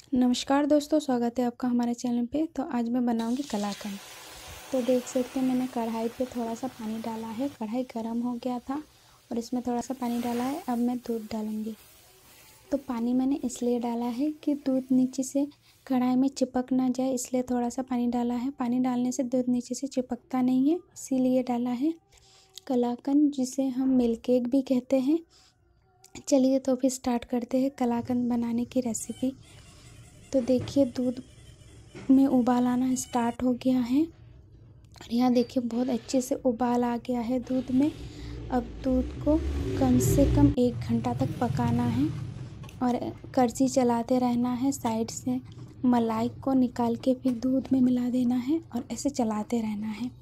नमस्कार दोस्तों, स्वागत है आपका हमारे चैनल पे। तो आज मैं बनाऊंगी कलाकंद। तो देख सकते हैं मैंने कढ़ाई पे थोड़ा सा पानी डाला है। कढ़ाई गर्म हो गया था और इसमें थोड़ा सा पानी डाला है। अब मैं दूध डालूंगी। तो पानी मैंने इसलिए डाला है कि दूध नीचे से कढ़ाई में चिपक ना जाए, इसलिए थोड़ा सा पानी डाला है। पानी डालने से दूध नीचे से चिपकता नहीं है, इसीलिए डाला है। कलाकंद जिसे हम मिल्क केक भी कहते हैं। चलिए तो फिर स्टार्ट करते हैं कलाकंद बनाने की रेसिपी। तो देखिए दूध में उबाल आना स्टार्ट हो गया है और यहाँ देखिए बहुत अच्छे से उबाल आ गया है दूध में। अब दूध को कम से कम 1 घंटा तक पकाना है और कड़छी चलाते रहना है। साइड से मलाई को निकाल के फिर दूध में मिला देना है और ऐसे चलाते रहना है।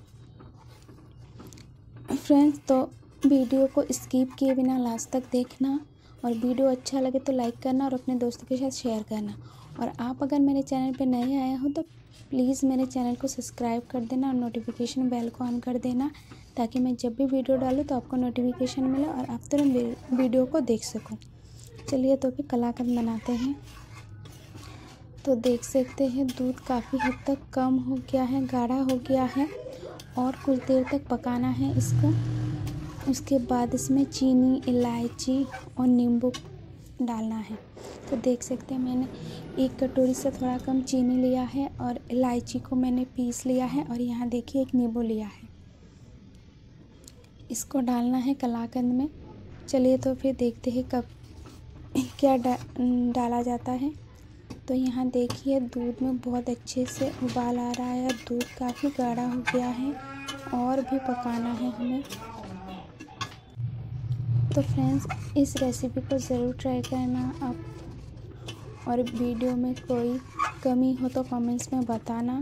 फ्रेंड्स, तो वीडियो को स्किप किए बिना लास्ट तक देखना और वीडियो अच्छा लगे तो लाइक करना और अपने दोस्तों के साथ शेयर करना। और आप अगर मेरे चैनल पर नए आए हो तो प्लीज़ मेरे चैनल को सब्सक्राइब कर देना और नोटिफिकेशन बेल को ऑन कर देना, ताकि मैं जब भी वीडियो डालूँ तो आपको नोटिफिकेशन मिले और आप तुरंत वीडियो को देख सको। चलिए तो फिर कलाकंद बनाते हैं। तो देख सकते हैं दूध काफ़ी हद तक कम हो गया है, गाढ़ा हो गया है और कुछ देर तक पकाना है इसको। उसके बाद इसमें चीनी, इलायची और नींबू डालना है। तो देख सकते हैं मैंने 1 कटोरी से थोड़ा कम चीनी लिया है और इलायची को मैंने पीस लिया है और यहाँ देखिए 1 नींबू लिया है। इसको डालना है कलाकंद में। चलिए तो फिर देखते हैं कब क्या डाला जाता है। तो यहाँ देखिए दूध में बहुत अच्छे से उबाल आ रहा है। दूध काफ़ी गाढ़ा हो गया है और भी पकाना है हमें। तो फ्रेंड्स, इस रेसिपी को ज़रूर ट्राई करना आप, और वीडियो में कोई कमी हो तो कमेंट्स में बताना,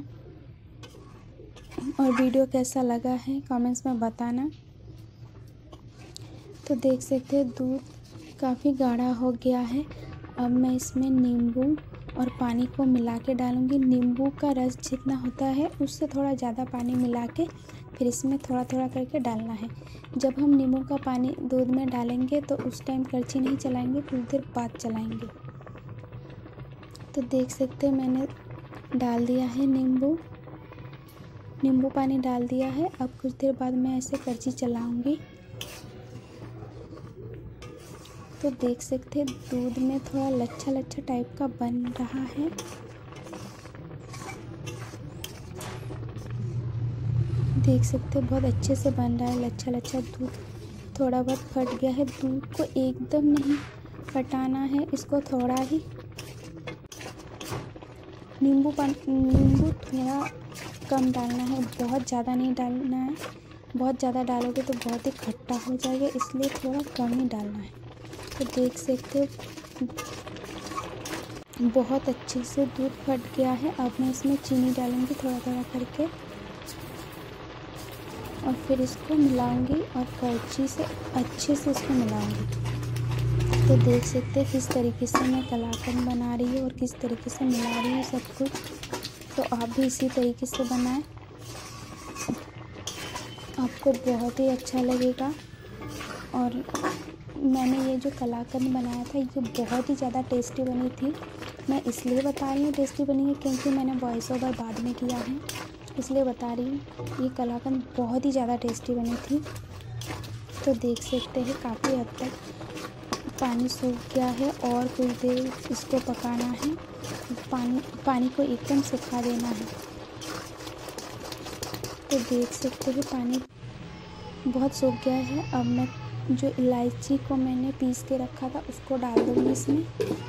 और वीडियो कैसा लगा है कमेंट्स में बताना। तो देख सकते हैं दूध काफ़ी गाढ़ा हो गया है। अब मैं इसमें नींबू और पानी को मिला के डालूँगी। नींबू का रस जितना होता है उससे थोड़ा ज़्यादा पानी मिला के फिर इसमें थोड़ा थोड़ा करके डालना है। जब हम नींबू का पानी दूध में डालेंगे तो उस टाइम कड़छी नहीं चलाएंगे, कुछ देर बाद चलाएंगे। तो देख सकते हैं मैंने डाल दिया है नींबू पानी डाल दिया है। अब कुछ देर बाद मैं ऐसे कड़छी चलाऊंगी। तो देख सकते हैं दूध में थोड़ा लच्छा लच्छा टाइप का बन रहा है। देख सकते हैं बहुत अच्छे से बन रहा है लच्छा लच्छा। दूध थोड़ा बहुत फट गया है। दूध को एकदम नहीं फटाना है, इसको थोड़ा ही नींबू थोड़ा कम डालना है, बहुत ज़्यादा नहीं डालना है। बहुत ज़्यादा डालोगे तो बहुत ही खट्टा हो जाएगा, इसलिए थोड़ा कम ही डालना है। तो देख सकते हो बहुत अच्छे से दूध फट गया है। अब मैं इसमें चीनी डालूँगी थोड़ा थोड़ा करके और फिर इसको मिलाऊंगी और कड़छी से अच्छे से इसको मिलाऊंगी। तो देख सकते हैं किस तरीके से मैं कलाकंद बना रही हूँ और किस तरीके से मिला रही हूँ सब कुछ। तो आप भी इसी तरीके से बनाएं, आपको बहुत ही अच्छा लगेगा। और मैंने ये जो कलाकंद बनाया था ये बहुत ही ज़्यादा टेस्टी बनी थी। मैं इसलिए बता रही हूँ टेस्टी बनी है क्योंकि मैंने वॉइस ओवर बाद में किया है, इसलिए बता रही हूँ। ये कलाकंद बहुत ही ज़्यादा टेस्टी बनी थी। तो देख सकते हैं काफ़ी हद तक पानी सूख गया है और कुछ देर इसको पकाना है। पानी को एकदम सुखा देना है। तो देख सकते हैं पानी बहुत सूख गया है। अब मैं जो इलायची को मैंने पीस के रखा था उसको डाल दूँगी इसमें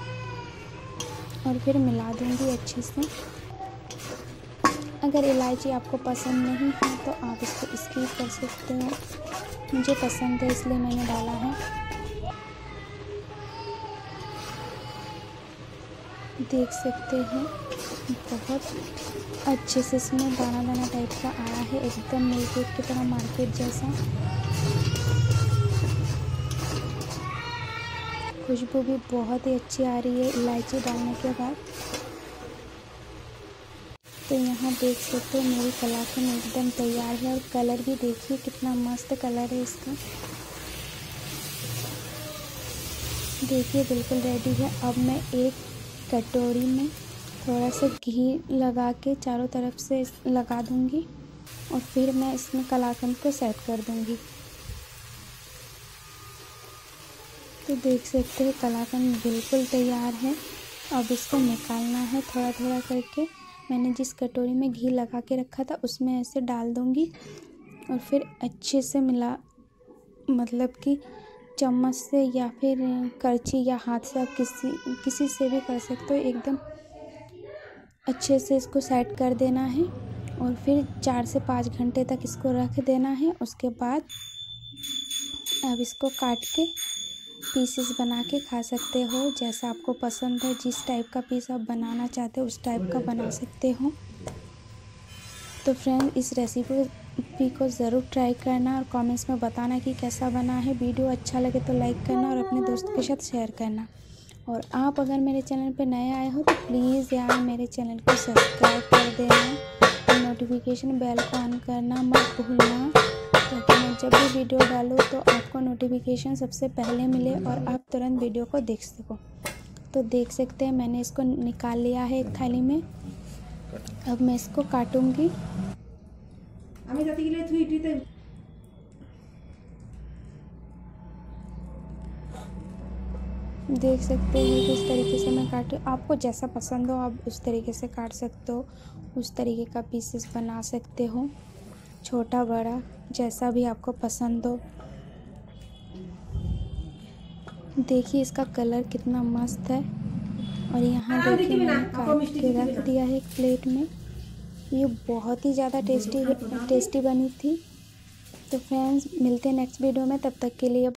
और फिर मिला दूँगी अच्छे से। अगर इलायची आपको पसंद नहीं है तो आप इसको स्किप कर सकते हो। मुझे पसंद है इसलिए मैंने डाला है। देख सकते हैं बहुत अच्छे से इसमें दाना दाना टाइप का आया है, एकदम मिल्क केक की तरह, मार्केट जैसा। खुशबू भी बहुत ही अच्छी आ रही है इलायची डालने के बाद। तो यहाँ देख सकते हो मेरी कलाकंद एकदम तैयार है और कलर भी देखिए कितना मस्त कलर है इसका। देखिए बिल्कुल रेडी है। अब मैं एक कटोरी में थोड़ा सा घी लगा के चारों तरफ से लगा दूंगी और फिर मैं इसमें कलाकंद को सेट कर दूंगी। तो देख सकते हैं कलाकंद बिल्कुल तैयार है। अब इसको निकालना है थोड़ा थोड़ा करके। मैंने जिस कटोरी में घी लगा के रखा था उसमें ऐसे डाल दूंगी और फिर अच्छे से मतलब कि चम्मच से या फिर करछी या हाथ से आप किसी से भी कर सकते हो। एकदम अच्छे से इसको सेट कर देना है और फिर 4 से 5 घंटे तक इसको रख देना है। उसके बाद अब इसको काट के पीसेस बना के खा सकते हो, जैसा आपको पसंद हो। जिस टाइप का पीस आप बनाना चाहते हो उस टाइप का बना सकते हो। तो फ्रेंड, इस रेसिपी को ज़रूर ट्राई करना और कमेंट्स में बताना कि कैसा बना है। वीडियो अच्छा लगे तो लाइक करना और अपने दोस्तों के साथ शेयर करना। और आप अगर मेरे चैनल पे नए आए हो तो प्लीज़ यार मेरे चैनल को सब्सक्राइब कर देना और नोटिफिकेशन बेल को ऑन करना मत भूलना, ताकि मैं जब भी वीडियो डालूँ तो आपको नोटिफिकेशन सबसे पहले मिले और आप तुरंत वीडियो को देख सको। तो देख सकते हैं मैंने इसको निकाल लिया है एक थाली में। अब मैं इसको काटूंगी। देख सकते हैं किस तरीके से मैं काटूँ। आपको जैसा पसंद हो आप उस तरीके से काट सकते हो, उस तरीके का पीसेस बना सकते हो, छोटा बड़ा जैसा भी आपको पसंद हो। देखिए इसका कलर कितना मस्त है। और यहाँ देखिए मैंने काट के रख दिया है एक प्लेट में। ये बहुत ही ज़्यादा टेस्टी बनी थी। तो फ्रेंड्स, मिलते हैं नेक्स्ट वीडियो में, तब तक के लिए